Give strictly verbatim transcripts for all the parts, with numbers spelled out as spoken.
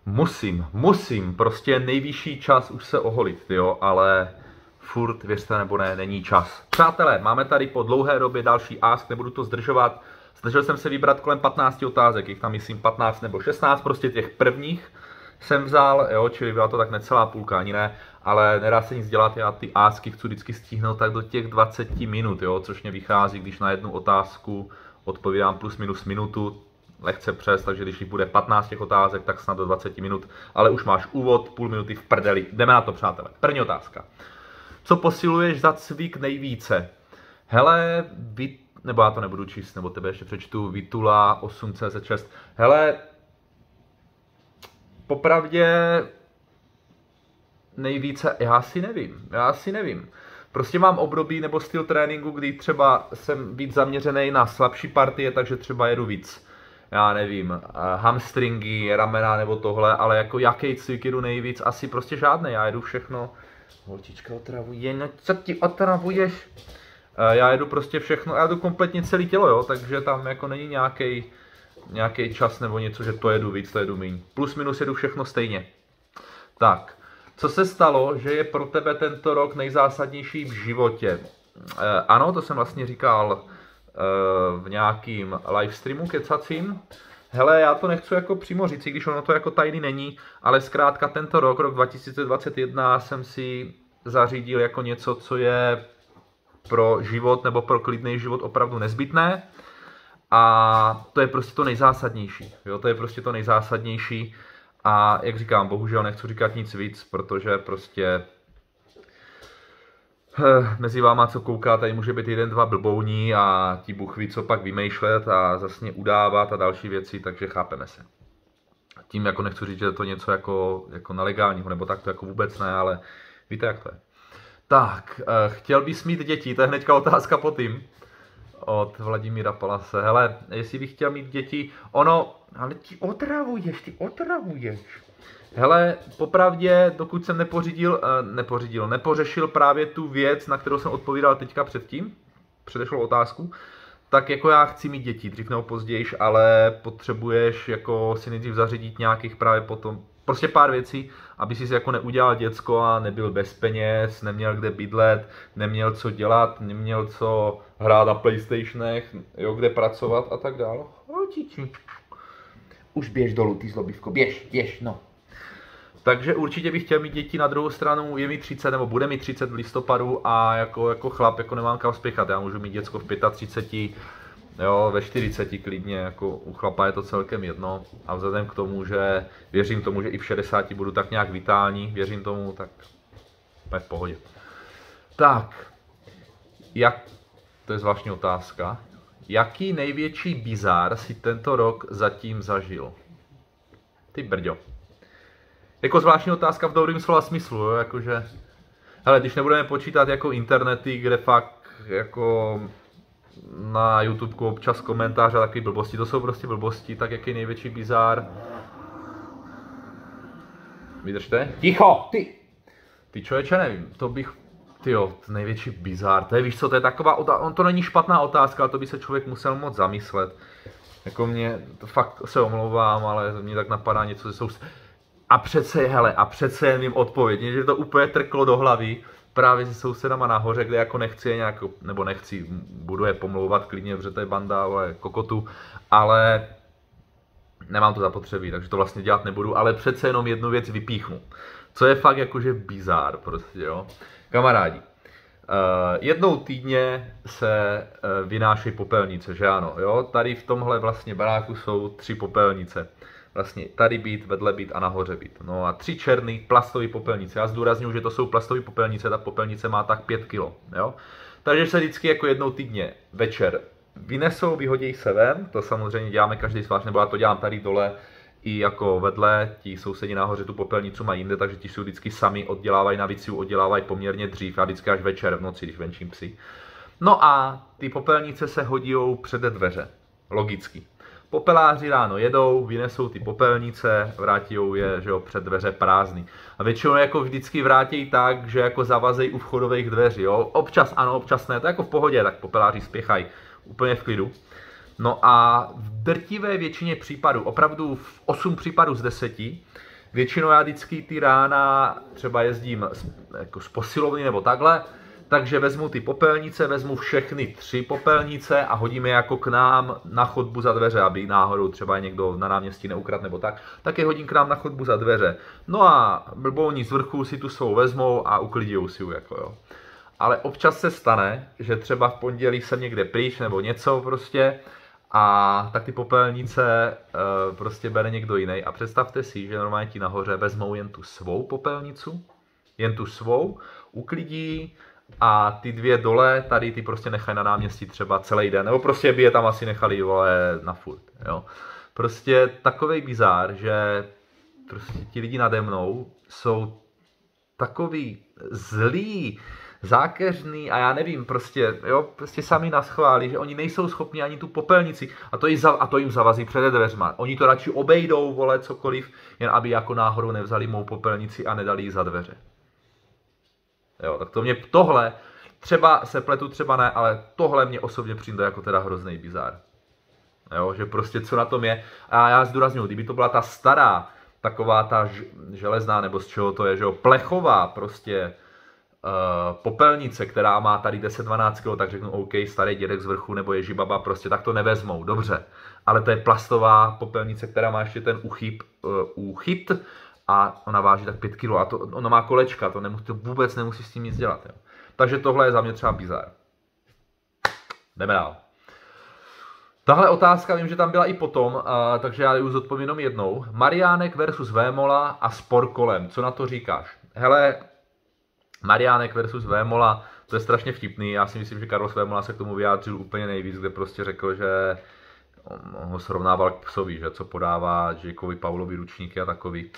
Musím, musím, prostě je nejvyšší čas už se oholit, jo, ale furt, věřte nebo ne, není čas. Přátelé, máme tady po dlouhé době další ask, nebudu to zdržovat. Snažil jsem se vybrat kolem patnácti otázek, jich tam myslím patnáct nebo šestnáct, prostě těch prvních jsem vzal, jo, čili byla to tak necelá půlka, ani ne, ale nedá se nic dělat, já ty asky chci vždycky stihnout tak do těch dvaceti minut, jo, což mě vychází, když na jednu otázku odpovídám plus minus minutu, lehce přes, takže když jich bude patnáct těch otázek, tak snad do dvaceti minut, ale už máš úvod, půl minuty v prdeli. Jdeme na to, přátelé. První otázka. Co posiluješ za cvik nejvíce? Hele, vy, nebo já to nebudu číst, nebo tebe ještě přečtu, Vitula osm C Z šest. Hele, popravdě nejvíce, já si nevím, já si nevím. Prostě mám období nebo styl tréninku, kdy třeba jsem víc zaměřený na slabší partie, takže třeba jedu víc, já nevím, hamstringy, ramena nebo tohle, ale jako jaký cvik jedu nejvíc, asi prostě žádný, já jedu všechno. Holčička otravuje, no co ti otravuješ? Já jedu prostě všechno, já jedu kompletně celé tělo, jo, takže tam jako není nějaký nějaký čas nebo něco, že to jedu víc, to jedu míň. Plus minus jedu všechno stejně. Tak, co se stalo, že je pro tebe tento rok nejzásadnější v životě? E, ano, to jsem vlastně říkal e, v nějakým livestreamu kecacím. Hele, já to nechci jako přímo říct, když ono to jako tajný není, ale zkrátka tento rok, rok dva tisíce dvacet jedna, jsem si zařídil jako něco, co je pro život nebo pro klidný život opravdu nezbytné. A to je prostě to nejzásadnější, jo, to je prostě to nejzásadnější a jak říkám, bohužel nechci říkat nic víc, protože prostě eh, mezi váma, co kouká, tady může být jeden, dva blbouní a ti Bůh ví, co pak vymýšlet a zase udávat a další věci, takže chápeme se. Tím jako nechci říct, že je to něco jako, jako nelegálního, nebo tak to jako vůbec ne, ale víte, jak to je. Tak, eh, chtěl bys mít děti, to je hnedka otázka po tím. Od Vladimíra Palase. Hele, jestli bych chtěl mít děti, ono, ale ty otravuješ, ty otravuješ. Hele, popravdě, dokud jsem nepořídil, nepořídil, nepořešil právě tu věc, na kterou jsem odpovídal teďka předtím, předešlou otázku, tak jako já chci mít děti, dřív nebo později, ale potřebuješ jako si nejdřív zařídit nějakých právě potom, prostě pár věcí, aby si jako neudělal děcko a nebyl bez peněz, neměl kde bydlet, neměl co dělat, neměl co hrát na PlayStationech, jo, kde pracovat a tak dále. Holčiči. Už běž dolů, ty zlobivko, běž, běž, no. Takže určitě bych chtěl mít děti, na druhou stranu je mi třicet, nebo bude mi třicet v listopadu a jako, jako chlap jako nemám kam spěchat, já můžu mít děcko v třiceti pěti, jo, ve čtyřiceti klidně, jako u chlapa je to celkem jedno a vzhledem k tomu, že věřím tomu, že i v šedesáti budu tak nějak vitální, věřím tomu, tak je v pohodě. Tak, jak, to je zvláštní otázka, jaký největší bizár si tento rok zatím zažil? Ty brďo. Jako zvláštní otázka v dobrým slova smyslu, jo, jakože, hele, když nebudeme počítat jako internety, kde fakt jako na YouTubeku občas komentáře a takové blbosti, to jsou prostě blbosti, tak jaký největší bizár? Vydržte? Ticho, ty! Ty člověče, nevím, to bych, tyjo, největší bizár, to je, víš co, to je taková, on to není špatná otázka, ale to by se člověk musel moc zamyslet. Jako mě, to fakt se omlouvám, ale mě tak napadá něco, že jsou... A přece, hele, a přece jen jim odpověď, že to úplně trklo do hlavy, právě se sousedama nahoře, kde jako nechci je nějak, nebo nechci, budu je pomlouvat klidně, protože to je banda, ale kokotu, ale nemám to zapotřebí, takže to vlastně dělat nebudu, ale přece jenom jednu věc vypíchnu, co je fakt jakože bizár, prostě, jo. Kamarádi, uh, jednou týdně se uh, vynášejí popelnice, že ano, jo, tady v tomhle vlastně baráku jsou tři popelnice. Vlastně tady být, vedle být a nahoře být. No a tři černý plastové popelnice. Já zdůrazňuji, že to jsou plastové popelnice, ta popelnice má tak pět kilo, jo. Takže se vždycky jako jednou týdně večer vynesou, vyhodí se ven, to samozřejmě děláme každý zvlášť, nebo já to dělám tady dole i jako vedle, ti sousedi nahoře tu popelnicu mají jinde, takže ti jsou vždycky sami oddělávají, navíc si oddělávají poměrně dřív, a vždycky až večer v noci, když venčím psy. No a ty popelnice se hodí před dveře, logicky. Popeláři ráno jedou, vynesou ty popelnice, vrátí je, že jo, před dveře prázdný. A většinou jako vždycky vrátí tak, že jako zavazejí u vchodových dveří, jo. Občas ano, občas ne, to je jako v pohodě, tak popeláři spěchají úplně v klidu. No a v drtivé většině případů, opravdu v osm případů z deseti, Většinou já vždycky ty rána třeba jezdím jako z posilovny nebo takhle, takže vezmu ty popelnice, vezmu všechny tři popelnice a hodím je jako k nám na chodbu za dveře, aby náhodou třeba někdo na náměstí neukradl nebo tak, tak je hodím k nám na chodbu za dveře. No a blbouni z vrchu si tu svou vezmou a uklidijou si ju, jako jo. Ale občas se stane, že třeba v pondělí jsem někde pryč nebo něco prostě a tak ty popelnice uh, prostě bere někdo jiný. A představte si, že normálně ti nahoře vezmou jen tu svou popelnicu, jen tu svou, uklidí a ty dvě dole tady ty prostě nechají na náměstí třeba celý den, nebo prostě by je tam asi nechali, vole, na furt, jo. Prostě takovej bizár, že prostě ti lidi nade mnou jsou takový zlí, zákeřný a já nevím, prostě, jo, prostě sami nás chválí, že oni nejsou schopni ani tu popelnici a to, za, a to jim zavazí před dveřma. Oni to radši obejdou, vole, cokoliv, jen aby jako náhodou nevzali mou popelnici a nedali ji za dveře. Jo, tak to mě tohle, třeba se pletu, třeba ne, ale tohle mě osobně přijde jako teda hrozný bizár. Jo, že prostě co na tom je. A já zdůrazňuji, kdyby to byla ta stará, taková ta železná, nebo z čeho to je, že jo, plechová prostě uh, popelnice, která má tady deset dvanáct kilo, tak řeknu OK, starý dědek z vrchu nebo ježibaba, prostě tak to nevezmou, dobře. Ale to je plastová popelnice, která má ještě ten uchyp, uh, úchyt a ona váží tak pět kilo a to, ona má kolečka, to, nemusí, to vůbec nemusí s tím nic dělat. Jo. Takže tohle je za mě třeba bizár. Jdeme dál. Tahle otázka vím, že tam byla i potom, uh, takže já ji zodpovím jenom jednou. Mariánek versus Vémola a spor kolem. Co na to říkáš? Hele, Mariánek versus Vémola, to je strašně vtipný. Já si myslím, že Carlos Vémola se k tomu vyjádřil úplně nejvíc, kde prostě řekl, že on ho srovnával k psovi, že co podává Jakeovi Paulovi ručníky a takový.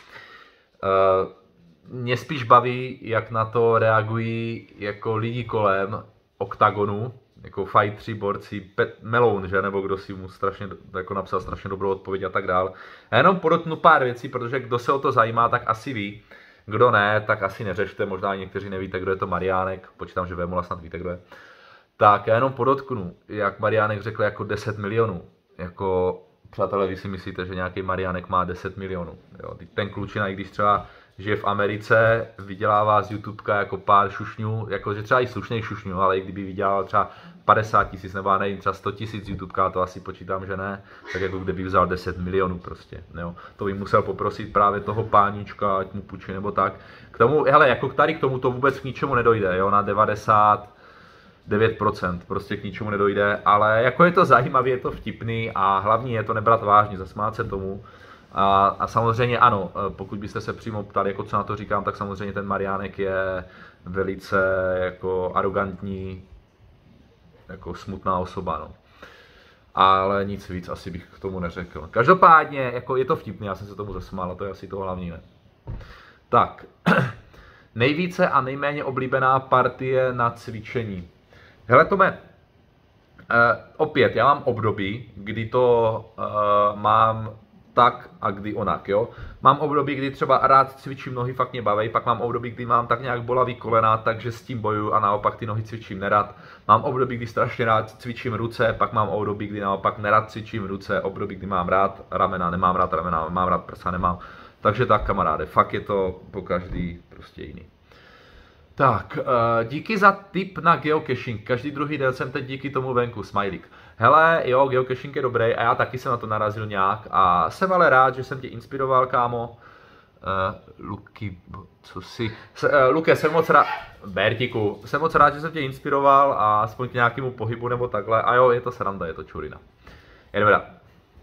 Uh, mě spíš baví, jak na to reagují jako lidi kolem oktagonu, jako fightři, borci, Pet Meloun, že, nebo kdo si mu strašně jako napsal strašně dobrou odpověď a tak dál. Já jenom podotknu pár věcí, protože kdo se o to zajímá, tak asi ví. Kdo ne, tak asi neřešte, možná někteří nevíte, kdo je to Mariánek, počítám, že Vémola snad víte, kdo je. Tak já jenom podotknu, jak Mariánek řekl jako deset milionů. Jako, přátelé, vy si myslíte, že nějaký Mariánek má deset milionů. Jo? Ten klučina, i když třeba žije v Americe, vydělává z YouTubeka jako pár šušňů, jakože třeba i slušnej šušňů, ale i kdyby vydělal třeba padesát tisíc nebo nevím, třeba sto tisíc z YouTubeka, to asi počítám, že ne, tak jako kdyby vzal deset milionů prostě, jo. To by musel poprosit právě toho pánička, ať mu půjčí nebo tak. K tomu, hele, jako tady k tomu to vůbec k ničemu nedojde, jo, na devadesát devět procent prostě k ničemu nedojde, ale jako je to zajímavý, je to vtipný a hlavní je to nebrat vážně, zasmát se tomu. A, a samozřejmě ano, pokud byste se přímo ptali, jako co na to říkám, tak samozřejmě ten Mariánek je velice jako arrogantní, jako smutná osoba, no. Ale nic víc asi bych k tomu neřekl. Každopádně, jako je to vtipný, já jsem se tomu zasmál, a to je asi to hlavní, ne? Tak, nejvíce a nejméně oblíbená partie na cvičení. Hele Tome, eh, opět, já mám období, kdy to eh, mám tak a kdy onak, jo. Mám období, kdy třeba rád cvičím nohy, fakt mě baví, pak mám období, kdy mám tak nějak bolavý kolena, takže s tím bojuju a naopak ty nohy cvičím nerad. Mám období, kdy strašně rád cvičím ruce, pak mám období, kdy naopak nerad cvičím ruce, období, kdy mám rád ramena, nemám rád ramena, mám rád prsa, nemám. Takže tak, kamaráde, fakt je to po každý prostě jiný. Tak, díky za tip na geocaching. Každý druhý den jsem teď díky tomu venku, smajlík. Hele, jo, geocaching je dobrý a já taky jsem na to narazil nějak a jsem ale rád, že jsem tě inspiroval, kámo. Uh, Luky, co si... S, uh, Luke, jsem moc rád... Bertiku, jsem moc rád, že jsem tě inspiroval a aspoň k nějakému pohybu nebo takhle. A jo, je to sranda, je to čurina. Jdeme dál.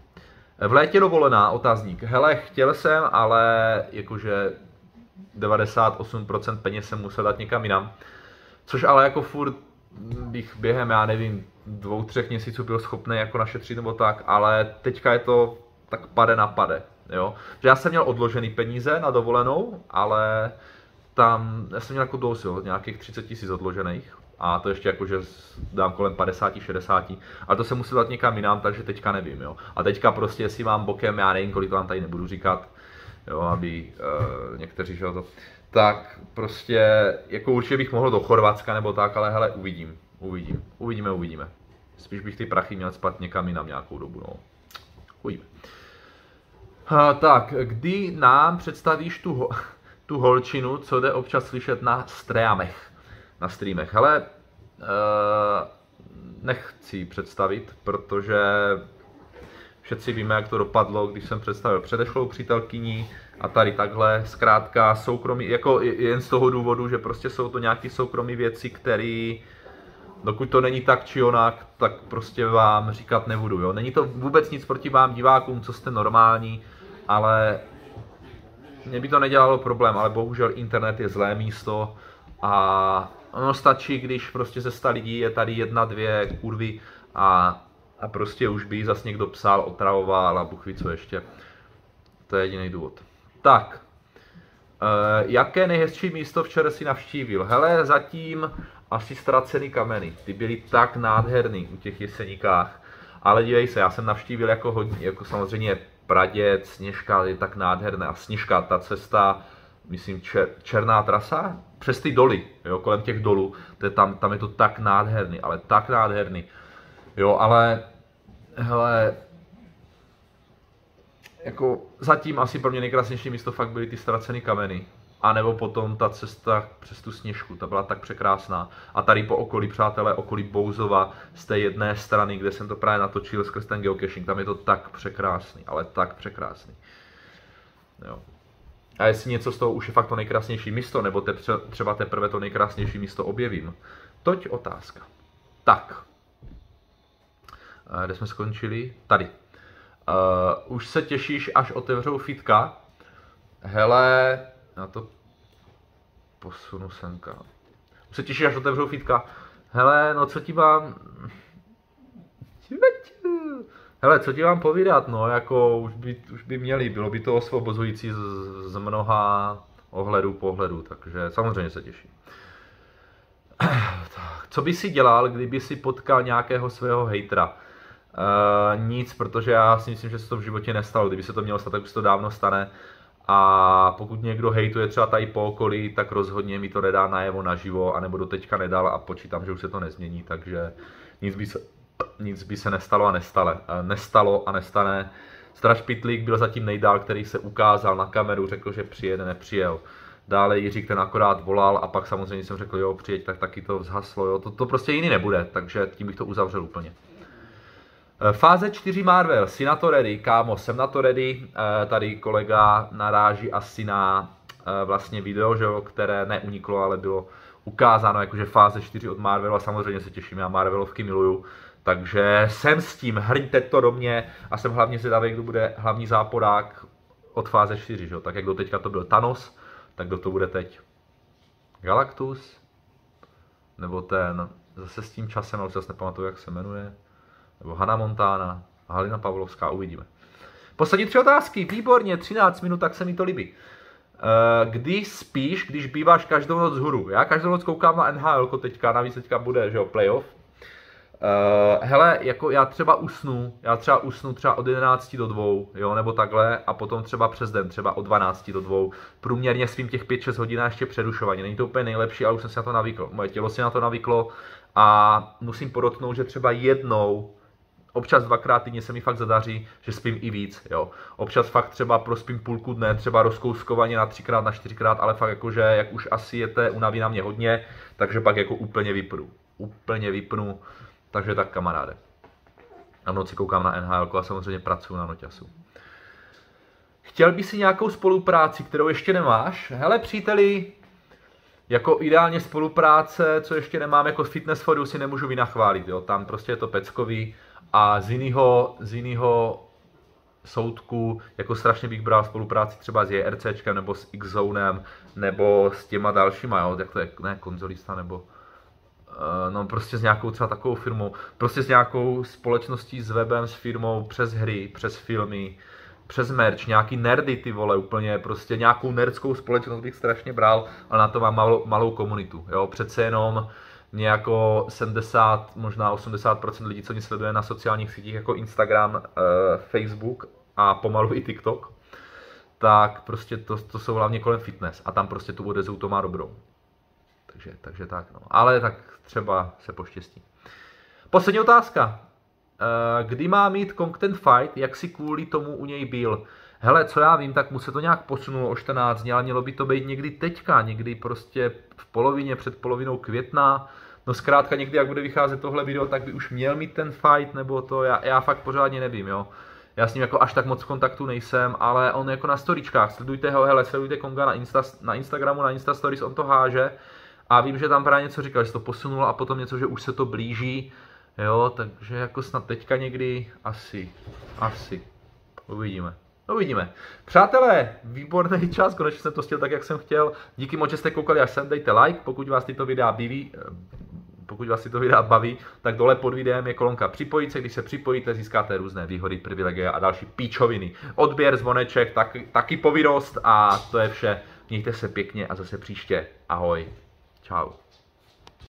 V létě dovolená, otazník. Hele, chtěl jsem, ale jakože devadesát osm procent peněz jsem musel dát někam jinam. Což ale jako furt bych během, já nevím, dvou, třech měsíců byl schopný jako našetřit nebo tak, ale teďka je to tak pade na pade, jo. Že já jsem měl odložený peníze na dovolenou, ale tam, já jsem měl jako dost, jo, nějakých třicet tisíc odložených a to ještě jako, že dám kolem padesát šedesát, ale to jsem musel dát někam jinam, takže teďka nevím, jo. A teďka prostě, jestli mám bokem, já nevím, kolik to vám tady nebudu říkat, jo, aby uh, někteří, že to, tak prostě, jako určitě bych mohl do Chorvatska nebo tak, ale hele, uvidím, uvidím, uvidíme, uvidíme. Spíš bych ty prachy měl spat někam jinam nějakou dobu, no. Uvidíme. Uh, tak, kdy nám představíš tu, ho, tu holčinu, co jde občas slyšet na streamech, na streamech. Hele, uh, nechci ji představit, protože všetci víme, jak to dopadlo, když jsem představil předešlou přítelkyni a tady takhle, zkrátka soukromí, jako jen z toho důvodu, že prostě jsou to nějaké soukromí věci, které, dokud to není tak či onak, tak prostě vám říkat nebudu, jo. Není to vůbec nic proti vám divákům, co jste normální, ale mě by to nedělalo problém, ale bohužel internet je zlé místo a ono stačí, když prostě ze sta lidí je tady jedna, dvě kurvy a, a prostě už by zase někdo psal, otravoval a Bůh ví co ještě. To je jediný důvod. Tak, e, jaké nejhezčí místo včera si navštívil? Hele, zatím asi Ztracený kameny. Ty byly tak nádherný u těch Jeseníkách. Ale dívej se, já jsem navštívil jako hodně, jako samozřejmě Praděc, Sněžka je tak nádherné. A Sněžka, ta cesta, myslím, čer, černá trasa, přes ty doly, jo, kolem těch dolů, to je tam, tam je to tak nádherný, ale tak nádherný. Jo, ale, hele, jako zatím asi pro mě nejkrásnější místo fakt byly ty Ztracený kameny. A nebo potom ta cesta přes tu Sněžku, ta byla tak překrásná. A tady po okolí, přátelé, okolí Bouzova, z té jedné strany, kde jsem to právě natočil skrz ten geocaching, tam je to tak překrásný, ale tak překrásný. Jo. A jestli něco z toho už je fakt to nejkrásnější místo, nebo te, třeba teprve to nejkrásnější místo objevím, toť otázka. Tak, kde jsme skončili? Tady. Uh, už se těšíš, až otevřou fitka? Hele, na to posunu semka. Už se těšíš, až otevřou fitka? Hele, no co ti mám... Hele, co ti mám povídat, no, jako už by, už by měli, bylo by to osvobozující z, z mnoha ohledů, pohledů, takže samozřejmě se těším. Co by si dělal, kdyby si potkal nějakého svého hejtera? Uh, nic, protože já si myslím, že se to v životě nestalo. Kdyby se to mělo stát, tak už se to dávno stane. A pokud někdo hejtuje třeba tady po okolí, tak rozhodně mi to nedá najevo naživo, anebo do teďka nedal a počítám, že už se to nezmění, takže nic by se, nic by se nestalo a nestale, nestalo a nestane. Straž Pitlík byl zatím nejdál, který se ukázal na kameru, řekl, že přijede, nepřijel. Dále Jiřík ten akorát volal a pak samozřejmě jsem řekl, jo, přijeď, tak taky to zhaslo, jo, to, to prostě jiný nebude, takže tím bych to uzavřel úplně. Fáze čtyři Marvel, jsi na to ready? Kámo, jsem na to ready, tady kolega naráží asi na vlastně video, že jo, které neuniklo, ale bylo ukázáno jakože fáze čtyři od Marvelu a samozřejmě se těším, já Marvelovky miluju, takže jsem s tím, hrňte to do mě a jsem hlavně zvědavý, kdo bude hlavní záporák od fáze čtyři, že jo, tak jak do teďka to byl Thanos, tak kdo to bude teď? Galactus? Nebo ten, zase s tím časem, ale zase nepamatuju, jak se jmenuje. Nebo Hannah Montana, Halina Pavlovská, uvidíme. Poslední tři otázky, výborně, třináct minut, tak se mi to líbí. Kdy spíš, když býváš každou noc hůru? Já každou noc koukám na N H L teďka, navíc teďka bude, že jo, playoff. Uh, hele, jako já třeba usnu, já třeba usnu třeba od jedenácti do dvou, jo, nebo takhle, a potom třeba přes den, třeba od dvanácti do dvou, průměrně svým těch pět šest hodin ještě přerušovaně, není to úplně nejlepší, ale už jsem si na to navykl, moje tělo si na to navyklo a musím podotknout, že třeba jednou, občas dvakrát týdně se mi fakt zadaří, že spím i víc, jo, občas fakt třeba prospím půlku dne, třeba rozkouskovaně na třikrát, na čtyřikrát, ale fakt jakože, jak už asi je té unaví na mě hodně, takže pak jako úplně vypnu, úplně vypnu. Takže tak, kamaráde. A v noci koukám na N H L a samozřejmě pracuji na noťasu. Chtěl by si nějakou spolupráci, kterou ještě nemáš? Hele, příteli, jako ideálně spolupráce, co ještě nemám, jako Fitness for You si nemůžu vynachválit, jo. Tam prostě je to peckový a z jiného, z jiného soudku, jako strašně bych bral spolupráci třeba s JRCčkem nebo s X-Zonem, nebo s těma dalšíma, jo. Jak to je, ne, konzolista, nebo... No prostě s nějakou třeba takovou firmou, prostě s nějakou společností, s webem, s firmou, přes hry, přes filmy, přes merch, nějaký nerdy ty vole, úplně prostě nějakou nerdskou společnost bych strašně bral, ale na to mám malou, malou komunitu, jo, přece jenom nějako sedmdesát, možná osmdesát procent lidí, co mě sleduje na sociálních sítích jako Instagram, uh, Facebook a pomalu i TikTok, tak prostě to, to jsou hlavně kolem fitness a tam prostě tu odezvu to má dobrou. Takže, takže tak, no. Ale tak třeba se poštěstí. Poslední otázka. Kdy má mít Content Fight, jak si kvůli tomu u něj byl? hele, co já vím, tak mu se to nějak posunulo o čtrnáct dní, ale mělo by to být někdy teďka, někdy prostě v polovině, před polovinou května. No zkrátka někdy, jak bude vycházet tohle video, tak by už měl mít ten fight, nebo to, já, já fakt pořádně nevím, jo. Já s ním jako až tak moc v kontaktu nejsem, ale on jako na storičkách, sledujte ho, hele, sledujte Konga na, Insta, na Instagramu, na Insta Stories, on to háže. A vím, že tam právě něco říkal, že se to posunulo a potom něco, že už se to blíží, jo, takže jako snad teďka někdy, asi, asi, uvidíme. Uvidíme. Přátelé, výborný čas, konečně jsem to stihl tak, jak jsem chtěl. Díky moc, že jste koukali až sem, dejte like, pokud vás tyto videa baví, pokud vás tyto videa baví, tak dole pod videem je kolonka připojit se, když se připojíte, získáte různé výhody, privilegie a další píčoviny. Odběr, zvoneček, tak, taky povinnost a to je vše. Mějte se pěkně a zase příště. Ahoj. Čau.